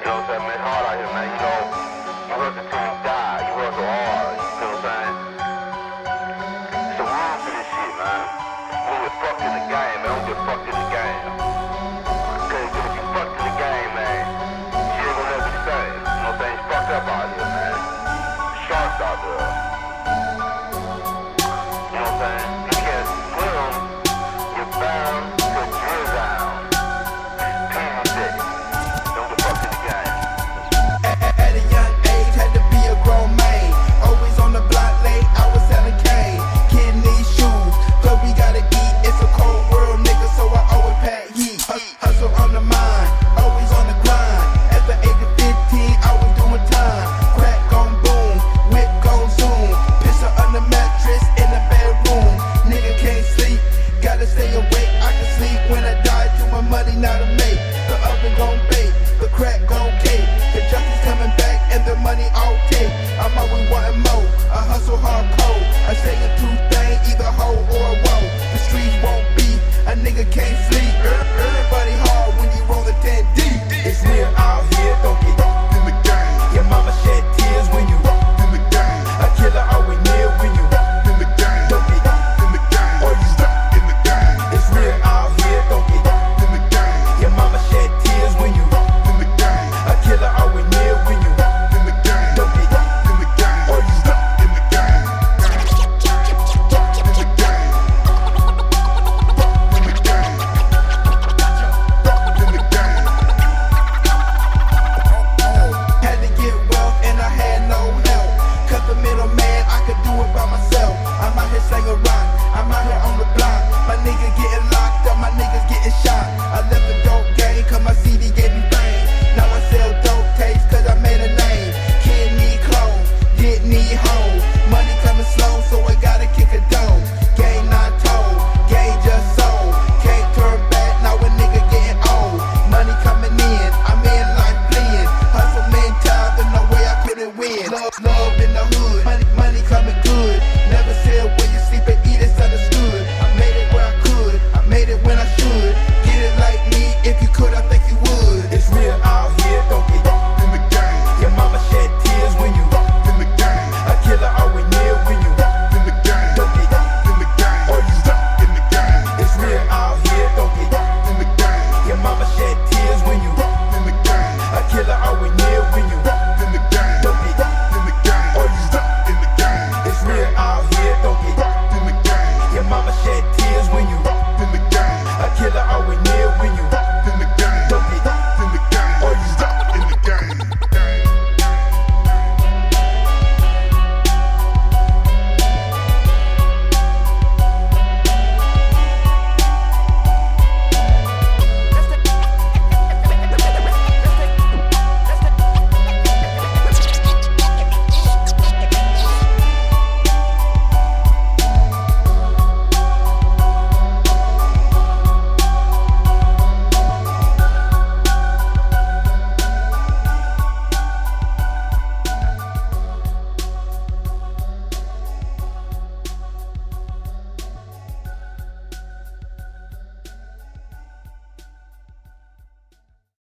know what I'm saying? Man, it's hard out here, man. You know, you hustle till you die. You hustle hard. You feel what I'm saying? It's a rule to this shit, man. You don't get fucked in the game, man. Don't get fucked in the game. Cause if you fucked in the game, man, shit ain't gonna never be the same. You know what I'm saying? It's fucked up out